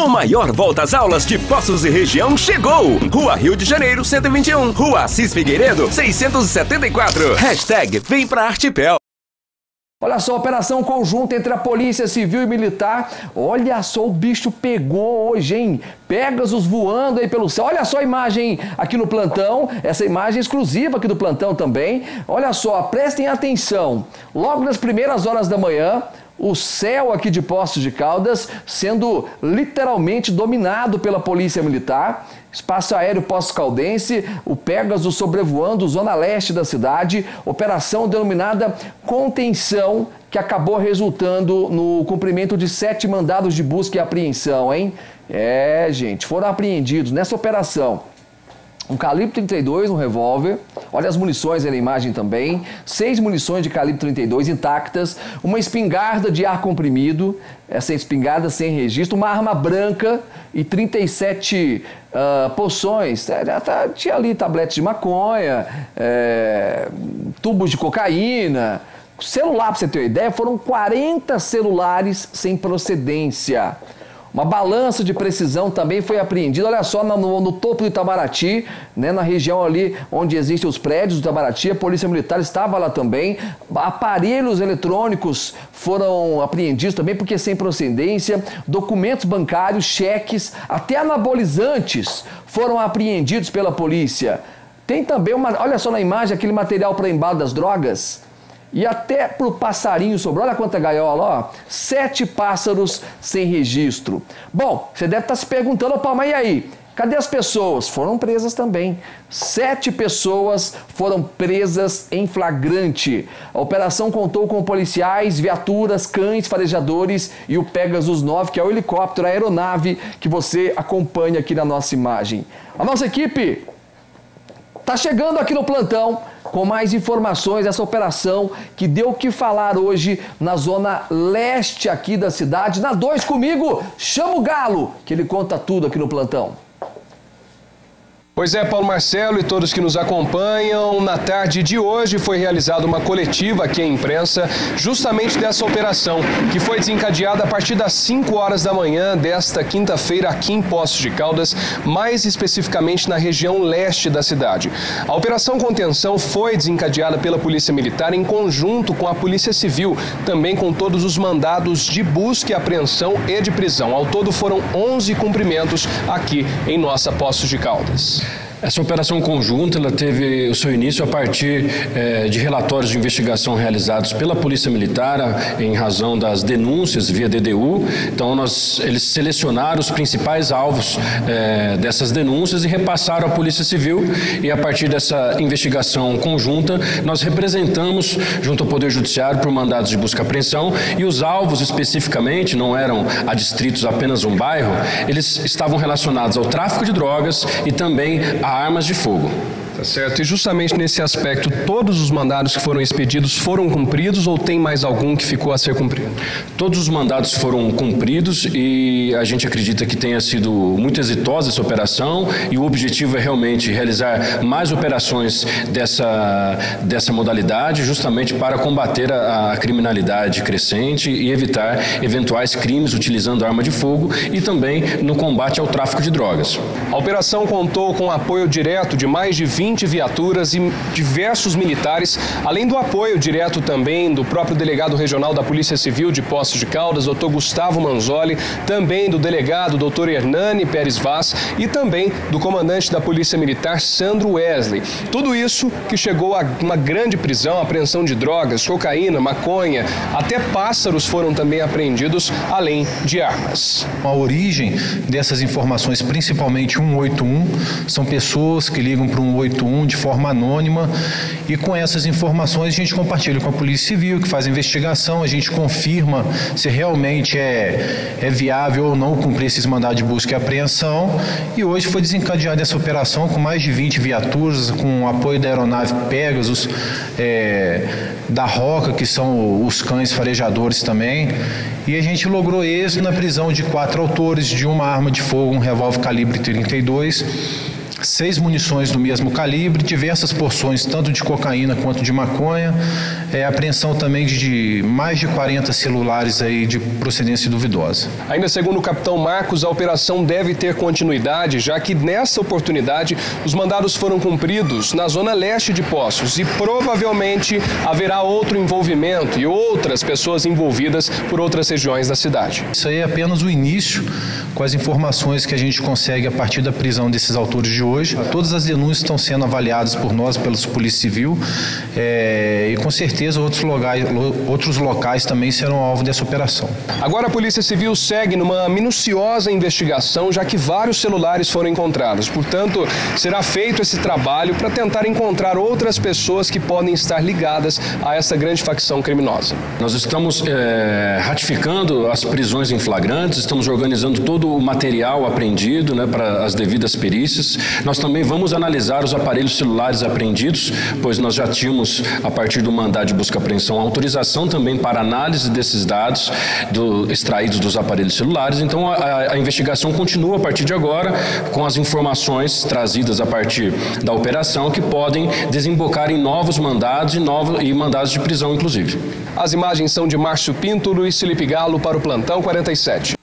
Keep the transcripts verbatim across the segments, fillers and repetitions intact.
O maior volta às aulas de Poços e região chegou! Rua Rio de Janeiro, cento e vinte e um. Rua Assis Figueiredo, seiscentos e setenta e quatro. Hashtag Vem pra Artipel. Olha só, operação conjunta entre a Polícia Civil e Militar. Olha só, o bicho pegou hoje, hein? Pegasus voando aí pelo céu. Olha só a imagem aqui no plantão. Essa imagem exclusiva aqui do plantão também. Olha só, prestem atenção. Logo nas primeiras horas da manhã, o céu aqui de Poços de Caldas sendo literalmente dominado pela Polícia Militar. Espaço aéreo Poços-Caldense, o Pegasus sobrevoando zona leste da cidade, operação denominada Contenção, que acabou resultando no cumprimento de sete mandados de busca e apreensão, hein? É, gente, foram apreendidos nessa operação um calibre trinta e dois, um revólver, olha as munições aí na imagem também, seis munições de calibre trinta e dois intactas, uma espingarda de ar comprimido, essa espingarda sem registro, uma arma branca e trinta e sete uh, poções, é, tá, tinha ali tabletes de maconha, é, tubos de cocaína, celular, para você ter uma ideia, foram quarenta celulares sem procedência. Uma balança de precisão também foi apreendida, olha só, no, no topo do Itamaraty, né, na região ali onde existem os prédios do Itamaraty, a Polícia Militar estava lá também. Aparelhos eletrônicos foram apreendidos também, porque sem procedência, documentos bancários, cheques, até anabolizantes foram apreendidos pela polícia. Tem também, uma, olha só na imagem, aquele material para embalo das drogas. E até pro passarinho sobrou, olha quanta gaiola, ó, sete pássaros sem registro. Bom, você deve estar se perguntando, opa, mas e aí? Cadê as pessoas? Foram presas também. Sete pessoas foram presas em flagrante. A operação contou com policiais, viaturas, cães, farejadores e o Pegasus nove, que é o helicóptero, a aeronave que você acompanha aqui na nossa imagem. A nossa equipe tá chegando aqui no plantão com mais informações dessa operação que deu o que falar hoje na zona leste aqui da cidade. Na dois comigo, chama o Galo, que ele conta tudo aqui no plantão. Pois é, Paulo Marcelo e todos que nos acompanham, na tarde de hoje foi realizada uma coletiva aqui à imprensa justamente dessa operação, que foi desencadeada a partir das cinco horas da manhã desta quinta-feira aqui em Poços de Caldas, mais especificamente na região leste da cidade. A Operação Contenção foi desencadeada pela Polícia Militar em conjunto com a Polícia Civil, também com todos os mandados de busca e apreensão e de prisão. Ao todo foram onze cumprimentos aqui em nossa Poços de Caldas. Essa operação conjunta ela teve o seu início a partir eh, de relatórios de investigação realizados pela Polícia Militar em razão das denúncias via D D U. Então, nós, eles selecionaram os principais alvos eh, dessas denúncias e repassaram à Polícia Civil. E a partir dessa investigação conjunta, nós representamos junto ao Poder Judiciário por mandados de busca e apreensão, e os alvos especificamente não eram adstritos a apenas um bairro, eles estavam relacionados ao tráfico de drogas e também a armas de fogo. Tá certo. E justamente nesse aspecto, todos os mandados que foram expedidos foram cumpridos ou tem mais algum que ficou a ser cumprido? Todos os mandados foram cumpridos e a gente acredita que tenha sido muito exitosa essa operação, e o objetivo é realmente realizar mais operações dessa, dessa modalidade, justamente para combater a, a criminalidade crescente e evitar eventuais crimes utilizando arma de fogo, e também no combate ao tráfico de drogas. A operação contou com apoio direto de mais de vinte viaturas e diversos militares, além do apoio direto também do próprio delegado regional da Polícia Civil de Poços de Caldas, doutor Gustavo Manzoli, também do delegado doutor Hernani Pérez Vaz e também do comandante da Polícia Militar, Sandro Wesley. Tudo isso que chegou a uma grande prisão, apreensão de drogas, cocaína, maconha, até pássaros foram também apreendidos, além de armas. A origem dessas informações, principalmente um oito um, são pessoas que ligam para um oito um de forma anônima, e com essas informações a gente compartilha com a Polícia Civil, que faz a investigação, a gente confirma se realmente é, é viável ou não cumprir esses mandados de busca e apreensão, e hoje foi desencadeada essa operação com mais de vinte viaturas, com o apoio da aeronave Pegasus, é, da Roca, que são os cães farejadores também, e a gente logrou êxito na prisão de quatro autores de uma arma de fogo, um revólver calibre trinta e dois, seis munições do mesmo calibre, diversas porções tanto de cocaína quanto de maconha, é, apreensão também de, de mais de quarenta celulares aí de procedência duvidosa. Ainda segundo o capitão Marcos, a operação deve ter continuidade, já que nessa oportunidade os mandados foram cumpridos na zona leste de Poços e provavelmente haverá outro envolvimento e outras pessoas envolvidas por outras regiões da cidade. Isso aí é apenas o início, com as informações que a gente consegue a partir da prisão desses autores de hoje. Todas as denúncias estão sendo avaliadas por nós, pela Polícia Civil, é, e com certeza outros locais, outros locais também serão alvo dessa operação. Agora a Polícia Civil segue numa minuciosa investigação, já que vários celulares foram encontrados. Portanto, será feito esse trabalho para tentar encontrar outras pessoas que podem estar ligadas a essa grande facção criminosa. Nós estamos é, ratificando as prisões em flagrantes, estamos organizando todo o material apreendido, né, para as devidas perícias. Nós também vamos analisar os aparelhos celulares apreendidos, pois nós já tínhamos, a partir do mandado de busca e apreensão, autorização também para análise desses dados do, extraídos dos aparelhos celulares. Então, a, a investigação continua a partir de agora, com as informações trazidas a partir da operação, que podem desembocar em novos mandados e, novos, e mandados de prisão, inclusive. As imagens são de Márcio Pinto, Luiz Felipe Galo para o Plantão quarenta e sete.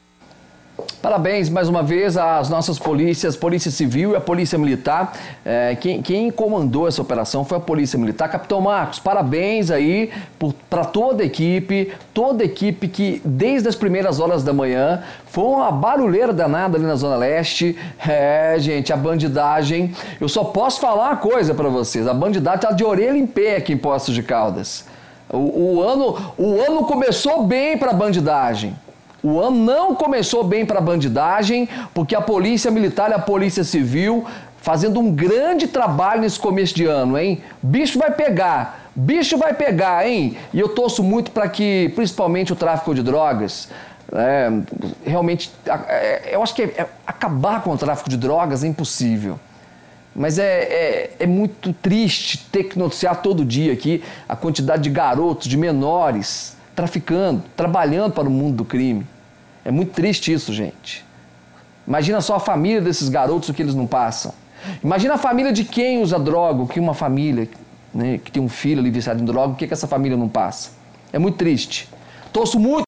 Parabéns mais uma vez às nossas polícias, Polícia Civil e a Polícia Militar. É, quem, quem comandou essa operação foi a Polícia Militar. Capitão Marcos, parabéns aí para toda a equipe, toda a equipe que desde as primeiras horas da manhã foi uma barulheira danada ali na Zona Leste. É, gente, a bandidagem, eu só posso falar uma coisa para vocês, a bandidagem tá de orelha em pé aqui em Poços de Caldas. O, o, ano, o ano começou bem para a bandidagem. O ano não começou bem para a bandidagem, porque a Polícia Militar e a Polícia Civil fazendo um grande trabalho nesse começo de ano, hein? Bicho vai pegar, bicho vai pegar, hein? E eu torço muito para que, principalmente o tráfico de drogas, é, realmente, é, eu acho que é, é, acabar com o tráfico de drogas é impossível. Mas é, é, é muito triste ter que noticiar todo dia aqui a quantidade de garotos, de menores, traficando, trabalhando para o mundo do crime. É muito triste isso, gente. Imagina só a família desses garotos, o que eles não passam. Imagina a família de quem usa droga, o que uma família, né, que tem um filho ali viciado em droga, o que, que essa família não passa. É muito triste. Torço muito